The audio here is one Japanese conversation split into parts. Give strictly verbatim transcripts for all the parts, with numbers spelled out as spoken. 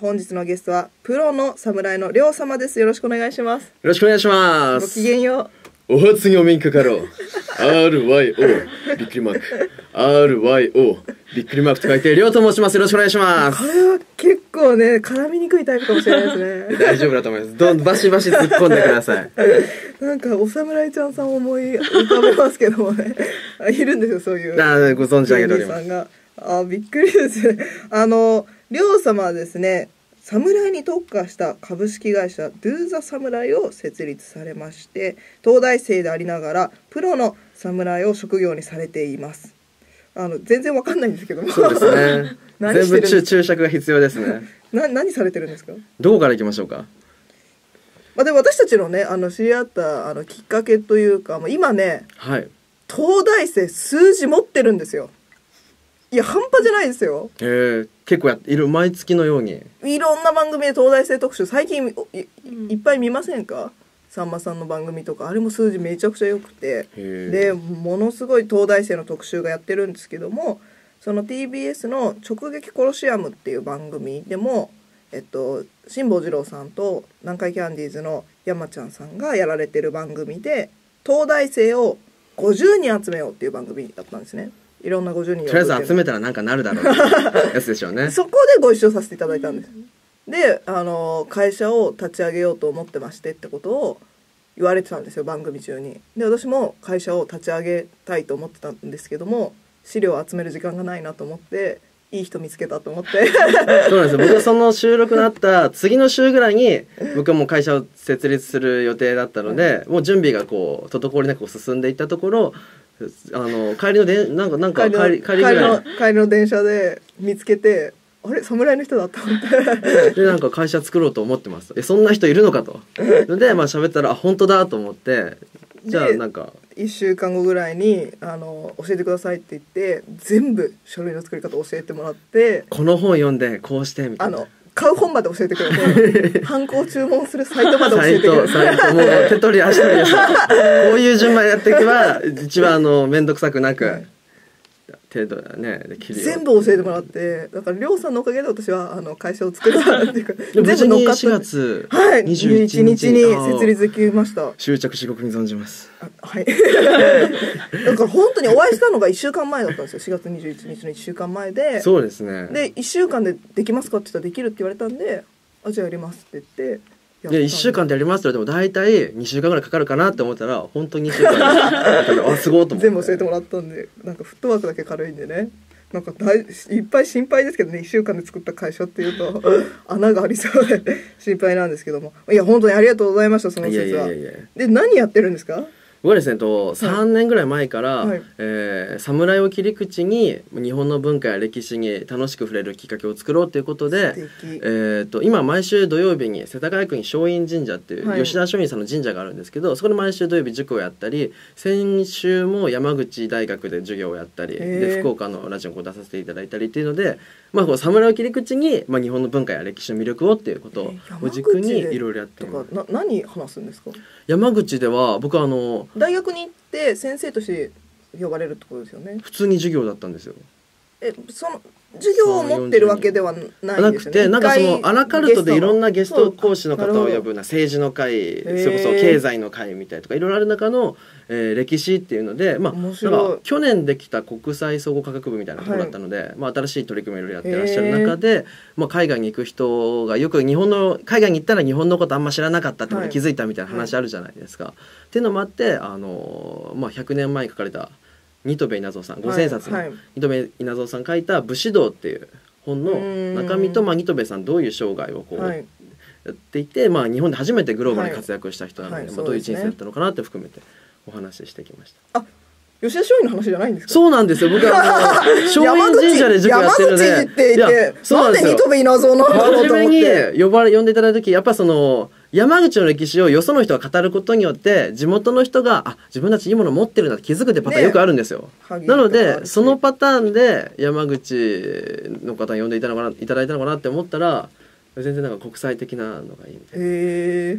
本日のゲストはプロの侍のりょう様です。よろしくお願いします。よろしくお願いします。 ごきげんよう。お初にお目にかかろう。アールワイオー びっくりマーク アールワイオー びっくりマークと書いてりょうと申します。よろしくお願いします。 これは結構ね絡みにくいタイプかもしれないですね。 大丈夫だと思います。どんバシバシ突っ込んでください。 なんかお侍ちゃんさん思い浮かべますけどもねいるんですよ、そういうあご存知上げております。 あびっくりですね。あのりょう様はですね、侍に特化した株式会社 Do the Samurai を設立されまして、東大生でありながらプロの侍を職業にされています。あの全然わかんないんですけども。 そうですね。全部注注釈が必要ですね。 な何されてるんですか。 どこから行きましょうか。 まあ、で私たちのねあの知り合ったあのきっかけというか、もう今ね、 はい、 東大生数字持ってるんですよ。いや半端じゃないですよ。 えー、結構やっている、毎月のようにいろんな番組で東大生特集最近 い, いっぱい見ませんか。さんまさんの番組とかあれも数字めちゃくちゃ良くて、でものすごい東大生の特集がやってるんですけども、その ティービーエス の直撃コロシアムっていう番組でも、えっと、辛坊治郎さんと南海キャンディーズの山ちゃんさんがやられてる番組で、東大生をごじゅうにん集めようっていう番組だったんですね。いろんなごじゅうにんとりあえず集めたらなんかなるだろうってやつでしょうね。 そこでご一緒させていただいたんです。であの会社を立ち上げようと思ってましてってことを言われてたんですよ、番組中に。で私も会社を立ち上げたいと思ってたんですけども、資料を集める時間がないなと思って、いい人見つけたと思ってそうなんですよ。僕はその収録のあった次の週ぐらいに僕はもう会社を設立する予定だったので、もう準備がこう滞りなく進んでいったところ、あの帰りのでなんかなんか帰り帰りぐらいの帰りの電車で見つけて、あれ侍の人だったってでなんか会社作ろうと思ってます。えそんな人いるのかとのでまあ喋ったらあ本当だと思って、じゃあなんかいっしゅうかんごぐらいにあの教えてくださいって言って全部書類の作り方教えてもらって、 この本読んでこうしてみたいな、 あの買う本まで教えてくれてハンコを注文するサイトまで教えてくれてサイトもう手取り足取りですこういう順番やっていけば一番あの面倒くさくなく、はい、程度ねできるよ。 全部教えてもらって、だからりょうさんのおかげで私はあの会社を作れたっていうか無事にしがつにじゅういちにちに設立できました。 終着至極に存じます。 はいだから本当にお会いしたのがいっしゅうかんまえだったんですよ。しがつにじゅういちにちのいっしゅうかんまえで、 そうですね。 でいっしゅうかんでできますかって言ったらできるって言われたんで、あじゃあやりますって言ってやでいっしゅうかんでやりますって言われても大体にしゅうかんぐらいかかるかなって思ったら本当ににしゅうかんあすごいと思って全部教えてもらったんで、なんかフットワークだけ軽いんでね、なんかだいいっぱい心配ですけどね、いっしゅうかんで作った会社っていうと穴がありそうで心配なんですけども、いや本当にありがとうございました。その説は。いやいやいやいや。で何やってるんですか。 僕はですねとさんねんぐらい前から、 はいえー、侍を切り口に日本の文化や歴史に楽しく触れるきっかけを作ろうということで、えー、と今毎週土曜日に世田谷区に松陰神社っていう、はい、吉田松陰さんの神社があるんですけど、そこで毎週土曜日塾をやったり、先週も山口大学で授業をやったりで福岡のラジオに出させていただいたりっていうので、まあ、こう侍を切り口に、まあ、日本の文化や歴史の魅力をっていうことを軸にいろいろやってます。 な何話すんですか。 山口では僕はあの大学に行って先生として呼ばれるってことですよね。 普通に授業だったんですよ。 えその授業を持ってるわけではないんですよね。 なくて、なんかそのアラカルトでいろんなゲスト講師の方を呼ぶな、政治の会、それこそ経済の会みたいとかいろいろある中の、えー、歴史っていうので、まあ、なんか去年できた国際総合科学部みたいなところだったので、はい、まあ、新しい取り組みをいろいろやってらっしゃる中で、まあ、海外に行く人がよく日本の海外に行ったら日本のことあんま知らなかったってことに気づいたみたいな話あるじゃないですか。はいはい、っていうのもあって、あの、まあ、ひゃくねんまえに書かれた新渡戸稲造さんごせんさつの新渡戸稲造さん書いた「武士道」っていう本の中身と、まあ、新渡戸さんどういう生涯をこう、はい、やっていて、まあ、日本で初めてグローバルに活躍した人なので、はいはい、まあ、どういう人生だったのかなって含めてお話ししてきました。 あ、吉田松陰の話じゃないんですか。 そうなんですよ。僕は松陰神社で塾やってるので、 山口って言って、なんで新渡戸稲造の初めに呼ばれ呼んでいただいた時、やっぱその山口の歴史をよその人が語ることによって地元の人があ自分たちいいもの持ってるんだって気づくってパターンよくあるんですよ。ね、なのでそのパターンで山口の方に呼んでいたのかないただいたのかなって思ったら、全然なんか国際的なのがいいみたいな。 へー。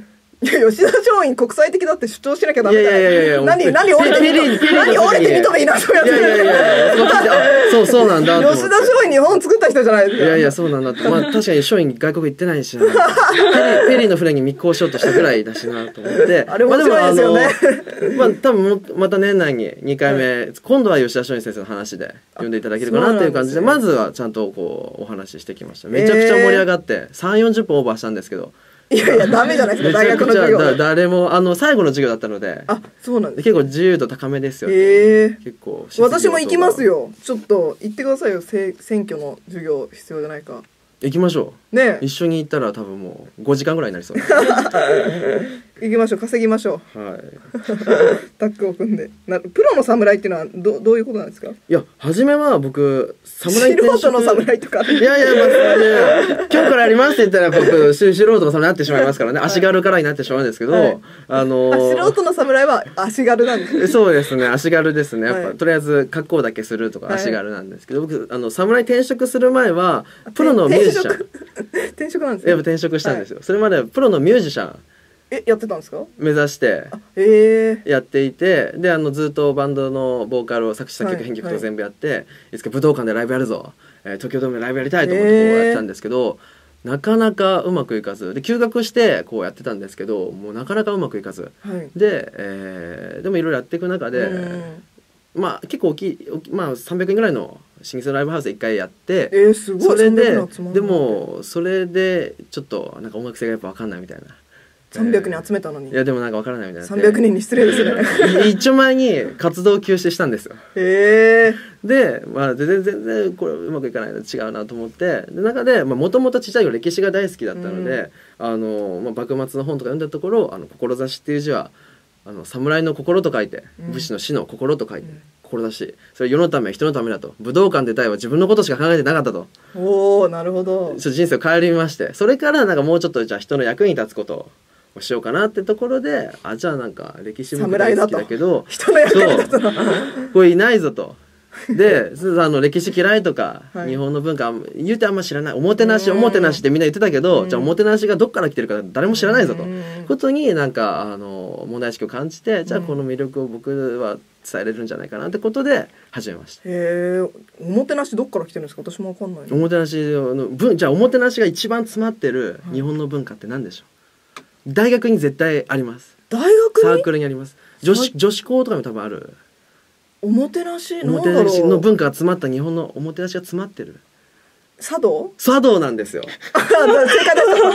いや吉田松陰国際的だって主張しなきゃダメだよ。 いやいやいやいや何何折れて認め何折れて認めいなそうやっていやいやいやそうそうなんだと思って。 吉田松陰日本作った人じゃないですか。 いやいやそうなんだって。まあ確かに松陰外国行ってないしな。ペリーペリーの船に密航しようとしたぐらいだしなと思って。 あれ面白いですよね。 まあ多分また年内ににかいめ、はい、今度は吉田松陰先生の話で読んでいただけるかなっていう感じで、まずはちゃんとこうお話ししてきました。めちゃくちゃ盛り上がってさんじゅうよんじゅっぷんオーバーしたんですけど。いやいやダメじゃないですか大学の授業。 だ誰もあの最後の授業だったので。 あそうなんです、 結構自由度高めですよ。 へえ。 結構私も行きますよ。ちょっと行ってくださいよ。選挙の授業必要じゃないか。 行きましょうね。 一緒に行ったら多分もうごじかんぐらいになりそう。 行きましょう稼ぎましょう。はい。 タッグを組んで。なプロの侍っていうのはどどういうことなんですか。 いや初めは僕侍素人の侍とか。 いやいやまあいや今日からやりますって言ったら僕素人の侍になってしまいますからね。足軽からになってしまうんですけど、はい、あのー、 素人の侍は足軽なんです。 そうですね足軽ですね。やっぱ、はい、とりあえず格好だけするとか足軽なんですけど、はい、僕あの侍転職する前はプロのミュージシャン。 転職なんですね。 やっぱ転職したんですよ。はい、それまでプロのミュージシャン。 えやってたんですか。 目指してやっていて、であのずっとバンドのボーカルを作詞作曲編曲と全部やって、はいはい、いつか武道館でライブやるぞ、えー、東京ドームでライブやりたいと思ってこうやってたんですけど、なかなかうまくいかずで休学してこうやってたんですけどもうなかなかうまくいかず、はい、で、えー、でもいろいろやっていく中で、まあ結構大きい、まあ、さんびゃくえんぐらいの新設ライブハウスでいっかいやって、 えー、すごい。 それででもそれでちょっとなんか音楽性がやっぱ分かんないみたいな。 さんびゃくにん集めたのに。 いやでもなんか分からないみたいな。 さんびゃくにんに失礼ですね。 一丁前に活動休止したんですよ。 へえ。 で、まあ、全然全然これうまくいかないの違うなと思ってで中でもともとちっちゃい頃歴史が大好きだったので、うん、あのまあ、幕末の本とか読んだところ「あの志」っていう字はあの侍の心と書いて、うん、武士の死の心と書いて、うん、志それ世のため人のためだと武道館でたいは自分のことしか考えてなかったと。 おおなるほど。 ちょっと人生を顧みましてそれからなんかもうちょっとじゃあ人の役に立つことをしようかなってところであじゃあなんか歴史も大好きだけど人の役に立つのこれいないぞと。であの歴史嫌いとか、はい、日本の文化言うてあんま知らないおもてなしおもてなしってみんな言ってたけどじゃあおもてなしがどっから来てるか誰も知らないぞとことになんかあの問題意識を感じてじゃあこの魅力を僕は伝えれるんじゃないかなってことで始めました。 へえおもてなしどっから来てるんですか私も分かんない。 おもてなしの文じゃあおもてなしが一番詰まってる日本の文化って何でしょう、はい、大学に絶対あります。 大学にサークルにあります。女子女子校とかにも多分ある。 おもてなしおもてなしの文化が詰まった日本のおもてなしが詰まってる。 茶道？ 茶道なんですよ。 正解です。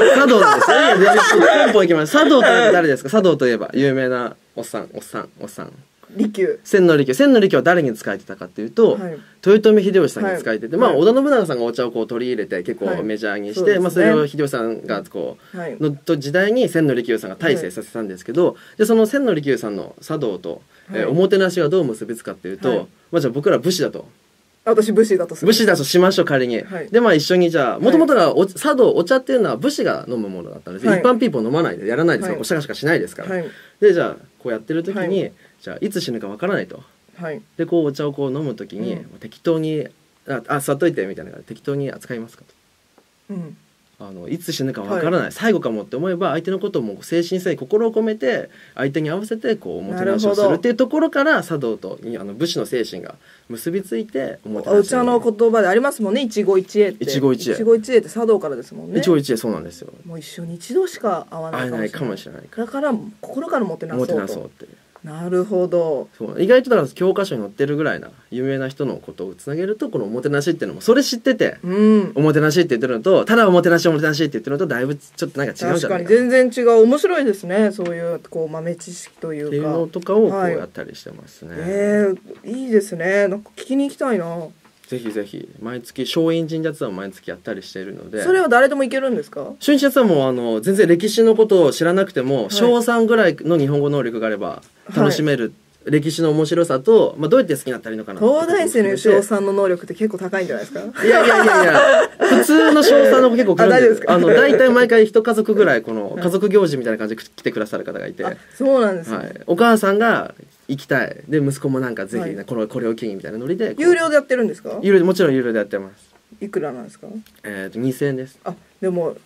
茶道なんですよ。いやポンポンいきます。茶道と誰ですか？茶道といえば有名なおっさんおっさんおっさん。 利休。 千利休。千利休は誰に仕えてたかっていうと、はい、豊臣秀吉さんに仕えてて、はい、まあ織田信長さんがお茶をこう取り入れて結構メジャーにして、はい、まあそれを秀吉さんがこう、はい、の時代に千利休さんが大成させたんですけど、はい、でその千利休さんの茶道と、はい、えー、おもてなしがどう結びつかっていうと、はい、まあじゃあ僕ら武士だと。 私武士だとする。 武士だとしましょう仮に、はい、でまあ一緒にじゃあもともとがお茶道お茶っていうのは武士が飲むものだったんです、はい、一般ピーポー飲まないでやらないですよ、はい、おしゃがしかしないですから、はい、でじゃあこうやってる時に、はい、じゃあいつ死ぬかわからないと、はい、でこうお茶をこう飲む時に、うん、適当にああ座っといてみたいな適当に扱いますかと、うん、あのいつ死ぬかわからない、はい、最後かもって思えば相手のことをもう誠心誠意心を込めて相手に合わせてこうおもてなしをするっていうところから茶道とあの武士の精神が結びついておもてなしお茶の言葉でありますもんね一期一会って一期一会一期一会って茶道からですもんね。 一期一会そうなんですよ。 もう一生に一度しか会わないかもしれないだから心からもてなそうともてなそうってなるほど。 そう意外とだから教科書に載ってるぐらいな有名な人のことをつなげるとこのおもてなしっていうのもそれ知ってて、うん、おもてなしって言ってるのとただおもてなしおもてなしって言ってるのとだいぶちょっとなんか違うじゃないか。 確かに全然違う。面白いですねそういうこう豆知識というかっていうのとかをこうやったりしてますね、はい、 えー、いいですね。なんか聞きに行きたいな。 ぜひぜひ毎月松陰神社ツアーを毎月やったりしているので。 それは誰でも行けるんですか？ 松陰神社ツアーもあの全然歴史のことを知らなくても、はい、小さんぐらいの日本語能力があれば楽しめる、はい、歴史の面白さと、まあ、どうやって好きになったらいいのかな。 東大生の小さんの能力って結構高いんじゃないですか？ いやいやいやいや普通の小さんの子結構来るんですあの大体毎回一家族ぐらいこの家族行事みたいな感じで来てくださる方がいて、はい、 そうなんですね、 はい、お母さんが行きたいで息子もなんかぜひ、ねはい、このこれを機にみたいなノリで有料でやってるんですか？ 有料でもちろん有料でやってます。 いくらなんですか？ えっとにせんえんです。 あでも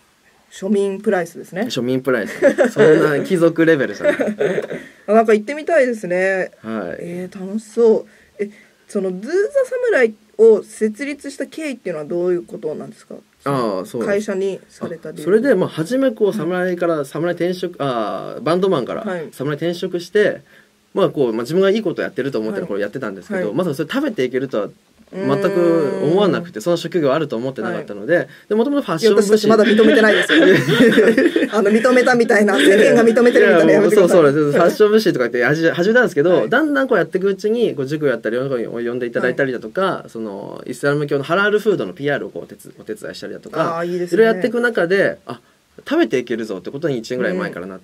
庶民プライスですね。 庶民プライスそんな貴族レベルじゃないなんか行ってみたいですね。 はい。 えー、楽しそう。えそのドゥーザサムライを設立した経緯っていうのはどういうことなんですか？ ああ、そう会社にされた理由。 それでまあ初めこう侍から侍転職、あバンドマンから侍転職して、はい、まあこう、まあ、自分がいいことをやってると思ってる頃やってたんですけど、はい、まさかそれ食べていけるとは全く思わなくて、その職業あると思ってなかったので、はい、でもともとファッション部私まだ認めてないですよあの認めたみたいな、世間が認めてるみたいなやめてください。 そうそうファッション部誌とかって始めたんですけど、はい、だんだんこうやっていくうちにこう塾やったり呼んでいただいたりだとか、はい、そのイスラム教のハラールフードの ピーアール をこうお手お手伝いしたりだとか、 あいいですね、 いろいろやっていく中であ食べていけるぞってことにいちねんぐらい前からなって、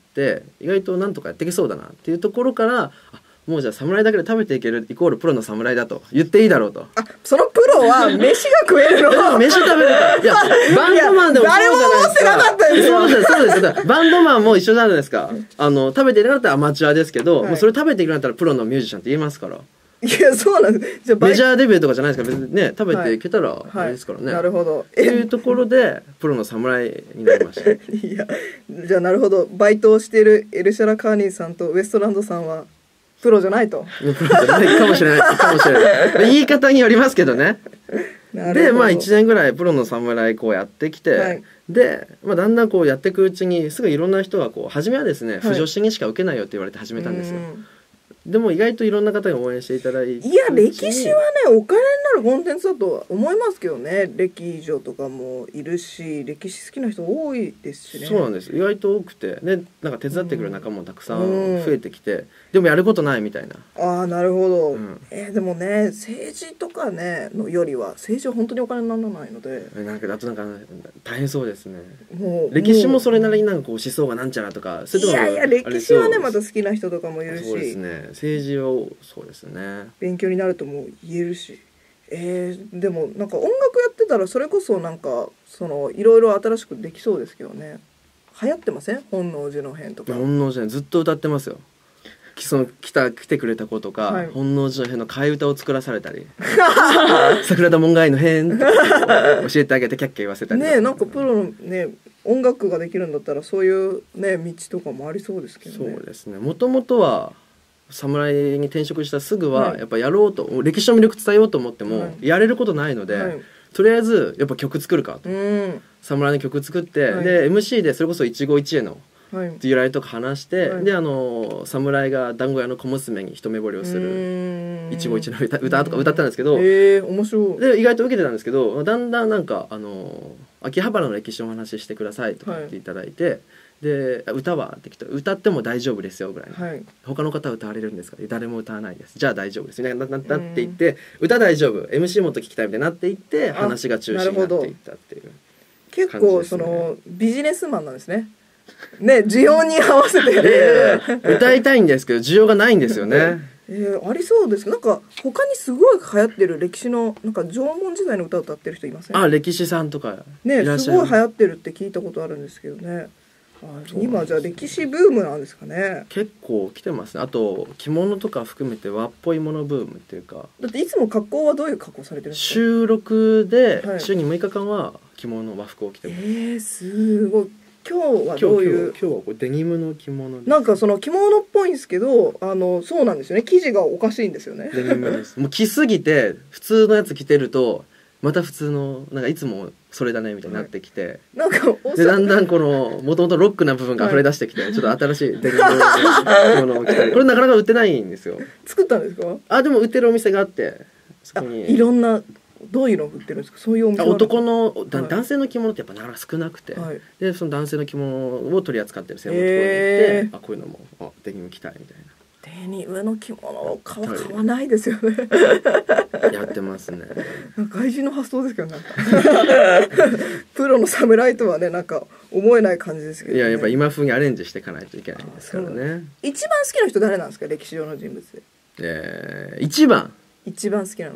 うん、意外となんとかやっていけそうだなっていうところからあもうじゃあ侍だけで食べていけるイコールプロの侍だと言っていいだろうと。 あそのプロは飯が食えるの飯食べるからいやバンドマンでもそうじゃないですか。誰も思ってなかったですよ。そうですそうですバンドマンも一緒じゃないですか。あの食べていけなかったらアマチュアですけど、はい、もうそれ食べていけなかったらプロのミュージシャンって言えますから。 いやそうなんです。 じゃメジャーデビューとかじゃないですから別にね食べていけたらあれですからね、はいはい、なるほどっていうところでプロの侍になりましたいやじゃあなるほど。バイトをしているエルシャラカーニーさんとウエストランドさんはプロじゃないと。 プロじゃないかもしれないかもしれない言い方によりますけどねでまあいちねんぐらいプロの侍こうやってきて、はい、で、まあ、だんだんこうやっていくうちにすぐいろんな人がこう初めはですね、はい、不女子にしか受けないよって言われて始めたんですよ。でも意外といろんな方が応援していただいて、 いや歴史はねお金になるコンテンツだとは思いますけどね。歴女とかもいるし歴史好きな人多いですしね。 そうなんです意外と多くてでなんか手伝ってくれる仲間もたくさん増えてきて、うん、でもやることないみたいな。 ああなるほど、うん、えー、でもね政治とかねのよりは政治は本当にお金にならないのでなんかあとなんか大変そうですね。もう歴史もそれなりになんかこう思想がなんちゃらとかそれともいやいや歴史はねまた好きな人とかもいるしそうですね政治をそうですね勉強になるとも言えるし、えー、でもなんか音楽やってたらそれこそなんかそのいろいろ新しくできそうですけどね。流行ってません？本能寺の変とか。 本能寺の変ずっと歌ってますよ。その来た来てくれた子とか、はい、本能寺の変の替え歌を作らされたり桜田門外の変とか教えてあげてキャッキャ言わせたりねえなんかプロのね音楽ができるんだったらそういうね道とかもありそうですけどね。 そうですねもともとは侍に転職したすぐはやっぱやろうと、はい、歴史の魅力伝えようと思っても、はい、やれることないので、はい、とりあえずやっぱ曲作るかと、うん、侍の曲作って、はい、で エムシー でそれこそ一期一会の由来とか話して、はい、であの侍が団子屋の小娘に一目惚れをする一期一会の 歌, 歌とか歌ったんですけど、 へー面白い。 で意外と受けてたんですけどだんだんなんかあの秋葉原の歴史の話してくださいとか言っていただいて、はいで歌はできた歌っても大丈夫ですよぐらい、はい、他の方は歌われるんですか誰も歌わないですじゃあ大丈夫ですみたいななっていって歌大丈夫 エムシー もっと聞きたいみたいになっていって話が中心になっていったっていう、ね、 結構そのビジネスマンなんですねね需要に合わせて、 えー、歌いたいんですけど需要がないんですよねえー、ありそうですなんか他にすごい流行ってる歴史のなんか縄文時代の歌を歌ってる人いません？ あ歴史さんとかねすごい流行ってるって聞いたことあるんですけどね。あ今じゃあ歴史ブームなんですかね。 結構来てますね。あと着物とか含めて和っぽいものブームっていうかだっていつも格好はどういう格好されてるんですか？ 収録で週にむいかかんは着物和服を着てます。 えー、すごい今日はどういう今日、今日、今日はこれデニムの着物です。 なんかその着物っぽいんですけどあのそうなんですよね生地がおかしいんですよね。 デニムですもう着すぎて普通のやつ着てるとまた普通のなんかいつもそれだねみたいになってきて、はい、 なんかでだんだんこのもともとロックな部分が溢れ出してきて、はい、ちょっと新しいデニムの着物を着たりこれなかなか売ってないんですよ。 作ったんですか？ あでも売ってるお店があってそこにいろんなどういうのを売ってるんですか？そういうお店は男の、はい、男性の着物ってやっぱなかなか少なくて、はい、でその男性の着物を取り扱ってる専門のところに行って、えー、あこういうのもあデニム着たいみたいな。 デニムの着物を買わ買わないですよねやってますね。 外人の発想ですけどなんかプロの侍とはねなんか思えない感じですけど、ね、 いややっぱ今風にアレンジしていかないといけないんですからね。 一番好きな人誰なんですか歴史上の人物で。 えー、一番一番好きなの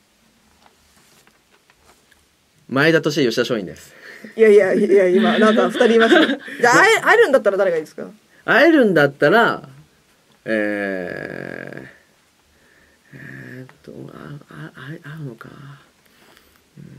前田利家吉田松陰です。 いやいやいや今なんかふたりいました。じゃあ会え、会えるんだったら誰がいいですか？ 会えるんだったらえー、えー、っとああ会うのか、うん、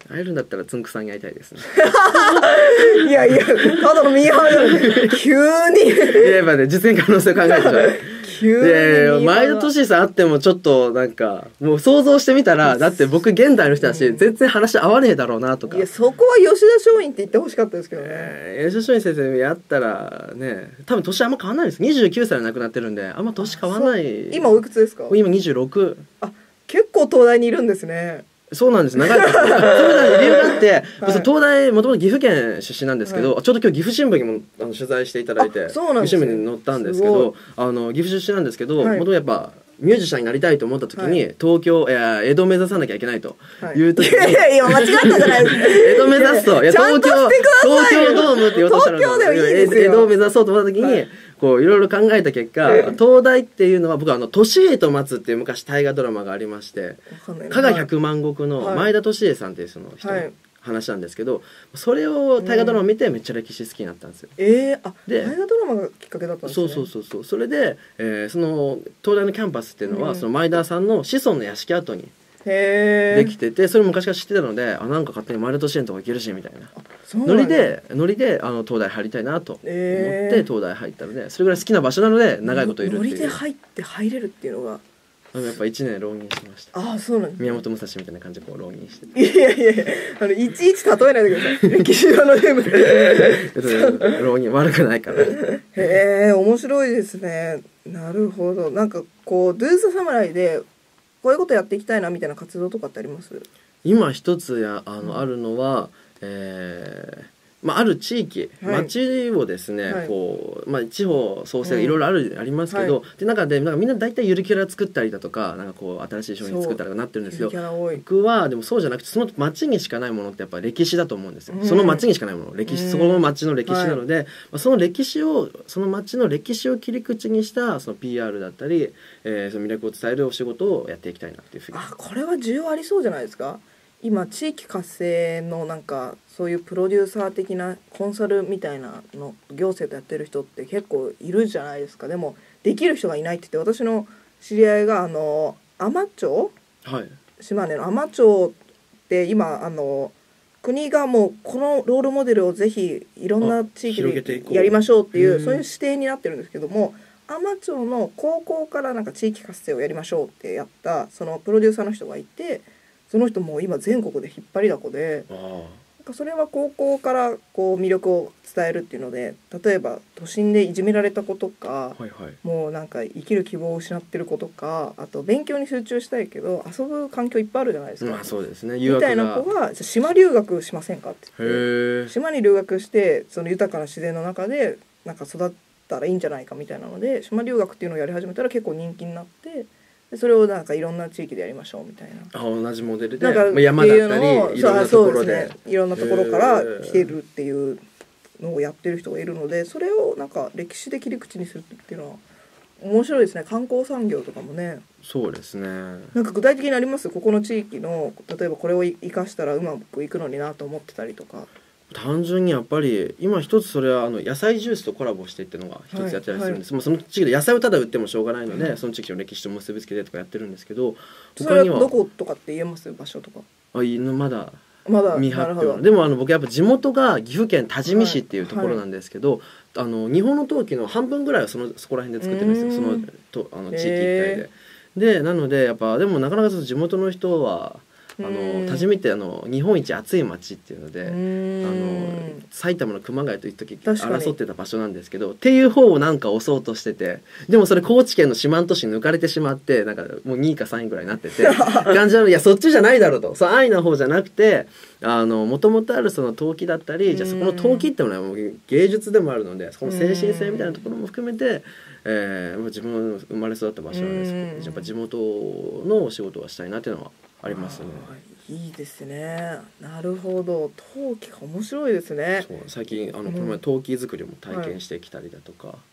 会えるんだったらつんくさんに会いたいですね。 いやいや、ただのミーハー急にいややっぱね実現可能性を考えてしまう。 急にで前田利久さん会ってもちょっとなんかもう想像してみたらだって僕現代の人だし、うん、全然話合わねえだろうなとか。 いやそこは吉田松陰って言ってほしかったですけどね、 えー、吉田松陰先生やったらね多分年あんま変わんないです。にじゅうきゅうさいで亡くなってるんであんま年変わんない。 今おいくつですか？ 今にじゅうろく。 あ結構東大にいるんですね。 そうなんです。長い。そういう理由があって、はい、東大もともと岐阜県出身なんですけど、はい、ちょうど今日岐阜新聞にもあの取材していただいて、岐阜新聞に載ったんですけど、あの岐阜出身なんですけど、もともとやっぱミュージシャンになりたいと思った時に、はい、東京いや江戸を目指さなきゃいけないという時に、はい、いやいや間違ったじゃないですか。江戸目指すといや東京東京ドームって言おうとしたら東京でもいいですよ。江戸を目指そうと思った時に。はいこういろいろ考えた結果、東大っていうのは僕はあの利家と松っていう昔大河ドラマがありまして、加賀百万石の前田利家さんっていうその人の話なんですけど、それを大河ドラマ見てめっちゃ歴史好きになったんですよ。 えー、あで大河ドラマがきっかけだったんですね。 そうそうそうそう。それで、えー、その東大のキャンパスっていうのは、うん、その前田さんの子孫の屋敷跡にできてて、それ昔から知ってたので、あなんか勝手に前田利家のとこ行けるしみたいなノリでノリであの東大入りたいなと思って東大入ったので、それぐらい好きな場所なので長いこといるっていう。 ノリで入って入れるっていうのがやっぱいちねん浪人しました。 ああそうなんです、ね、 宮本武蔵みたいな感じでこう浪人してて。いやいやいやあのいちいち例えないでください。歴史上のネーム浪人悪くないから。 へえ面白いですね。なるほど。なんかこうドゥース侍でこういうことやっていきたいなみたいな活動とかってあります？ 今一つやあの、うん、あるのは、えーまあ、ある地域、はい、町をですね、はい、こうまあ、地方創生がいろいろある、うん、ありますけど、はい、で中でなんかみんな大体ゆるキャラ作ったりだとかなんかこう新しい商品作ったりとかなってるんですけど、僕はでもそうじゃなくてその町にしかないものってやっぱ歴史だと思うんですよ、うん、その町にしかないもの歴史、うん、そこの町の歴史なので、はい、まあ、その歴史をその町の歴史を切り口にしたその ピーアール だったり、えー、その魅力を伝えるお仕事をやっていきたいなっていうふうに。 あこれは需要ありそうじゃないですか。今地域活性のなんかそういうプロデューサー的なコンサルみたいなの行政とやってる人って結構いるじゃないですか。でもできる人がいないって言って、私の知り合いがあの海士町、はい、島根の海士町って今あの国がもうこのロールモデルをぜひいろんな地域でやりましょうっていうそういう指定になってるんですけども、海士町の高校からなんか地域活性をやりましょうってやったそのプロデューサーの人がいて、その人も今全国で引っ張りだこで、あそれは高校からこう魅力を伝えるっていうので、例えば都心でいじめられた子とか、はいはい、もうなんか生きる希望を失ってる子とか、あと勉強に集中したいけど遊ぶ環境いっぱいあるじゃないですか、 まあそうですね、 みたいな子が島留学しませんかって言って、島に留学してその豊かな自然の中でなんか育ったらいいんじゃないかみたいなので、島留学っていうのをやり始めたら結構人気になって、でそれをなんかいろんな地域でやりましょうみたいな、 あ同じモデルでなんか山だったりいろんなところで、 ね、いろんなところから来てるっていうのをやってる人がいるので、それをなんか歴史で切り口にするっていうのは面白いですね。観光産業とかもね。 そうですね。 なんか具体的にあります？ここの地域の例えばこれを生かしたらうまくいくのになと思ってたりとか。 単純にやっぱり今一つそれはあの野菜ジュースとコラボしてっていうのが一つやってたりするんです、はいはい、その地域で野菜をただ売ってもしょうがないので、うん、その地域の歴史と結びつけてとかやってるんですけど、 他にはそれはどことかって言えます？場所とか。 あいいのまだまだ未発表。でもあの僕やっぱ地元が岐阜県多治見市っていうところなんですけど、はいはい、あの日本の陶器の半分ぐらいはそのそこら辺で作ってるんですよ、そのとあの地域一帯で。でなのでやっぱでもなかなか地元の人はあの多治見ってあの日本一暑い町っていうので、あの埼玉の熊谷と一時争ってた場所なんですけどっていう方をなんか押そうとしてて、でもそれ高知県の四万十市に抜かれてしまって、なんかもうにいかさんいぐらいになってて感じなの。いやそっちじゃないだろうと、そう安易な方じゃなくて、あのもともとあるその陶器だったり、じゃあそこの陶器ってものはもう芸術でもあるので、そこの精神性みたいなところも含めて、えー、自分の生まれ育った場所なんですけど、やっぱ地元のお仕事はしたいなっていうのはありますね。 いいですね。なるほど。陶器が面白いですね。 そう最近あの、うん、この前陶器作りも体験してきたりだとか、はい、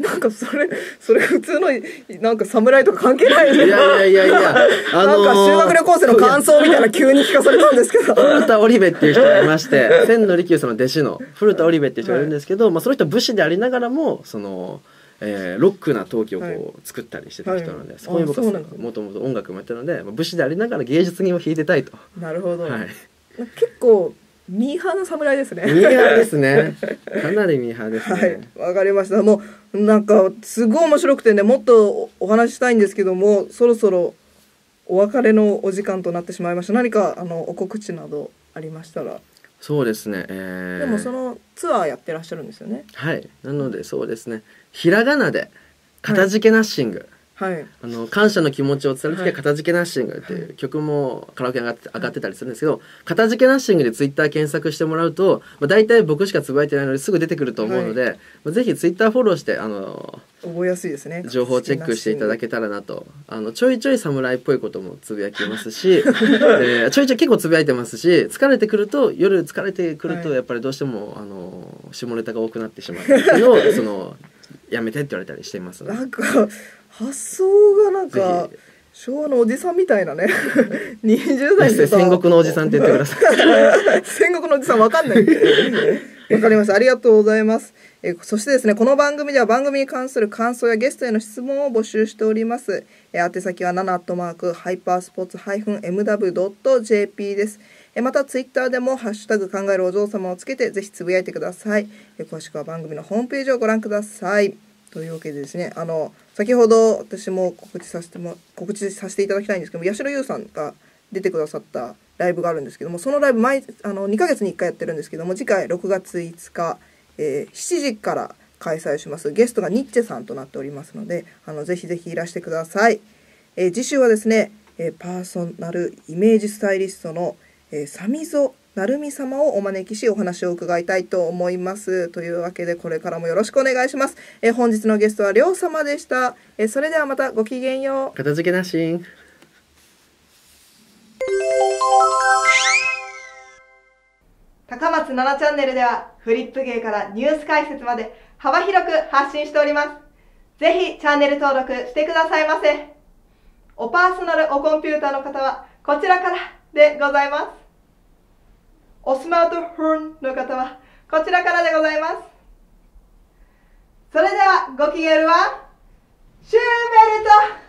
なんかそれそれ普通のなんか侍とか関係ないですね。 いやいやいやいや、 あのー、なんか修学旅行生の感想みたいな急に聞かされたんですけど、 古田織部っていう人がいまして、千利休さんの弟子の古田織部っていう人がいるんですけど、はい、まあその人は武士でありながらもそのえー、ロックな陶器をこう、はい、作ったりしてた人なので、はい、そこに僕はもともと音楽もやってたので、まあ、武士でありながら芸術にも弾いてたいと。 なるほど、 はい、 結構ミーハーな侍ですね。 ミーハーですね。かなりミーハーですね。 はい、わかりました。もうなんかすごい面白くてね、もっとお話ししたいんですけども、そろそろお別れのお時間となってしまいました。何かあのお告知などありましたら。 そうですね、えー、 でもそのツアーやってらっしゃるんですよね。 はい、なのでそうですね、ひらがなでかたじけナッシング、はい、あの感謝の気持ちを伝える時はかたじけナッシングっていう曲もカラオケに上がって、上がってたりするんですけど、かたじけナッシングでツイッター検索してもらうと、まあ、大体僕しかつぶやいてないのですぐ出てくると思うので、はい、まあ、ぜひツイッターフォローしてあの覚えやすいですね、 情報チェックしていただけたらなと。あのちょいちょい侍っぽいこともつぶやきますし、えー、ちょいちょい結構つぶやいてますし、疲れてくると夜疲れてくるとやっぱりどうしてもあの下ネタが多くなってしまうっていうのをそのやめてって言われたりしています、ね、 なんか発想がなんか昭和のおじさんみたいなね。にじゅう代で戦国のおじさんって言ってください。 戦国のおじさんわかんない。わかりました。ありがとうございます。えそしてですね、この番組では番組に関する感想やゲストへの質問を募集しております。え宛先はななアットマークハイパースポーツハイフンエムダブリュードットジェーピー です。えまたツイッターでもハッシュタグ考えるお嬢様をつけてぜひつぶやいてください。え詳しくは番組のホームページをご覧ください。というわけでですね、あの先ほど私も告知させても告知させていただきたいんですけども、八代優さんが出てくださったライブがあるんですけども、そのライブ毎あのにかげつにいっかいやってるんですけども、次回ろくがついつか、えー、しちじから開催します。ゲストがニッチェさんとなっておりますので、あのぜひぜひいらしてください。えー、次週はですね、えー、パーソナルイメージスタイリストの、えー、サゾなるみ様をお招きしお話を伺いたいと思います。というわけでこれからもよろしくお願いします。えー、本日のゲストはりょう様でした。えー、それではまたごきげんよう。 かたじけなしん。 高松ななチャンネルではフリップ芸からニュース解説まで幅広く発信しております。ぜひチャンネル登録してくださいませ。おパーソナルおコンピューターの方はこちらからでございます。おスマートフォンの方はこちらからでございます。それではごきげんはシューベルト。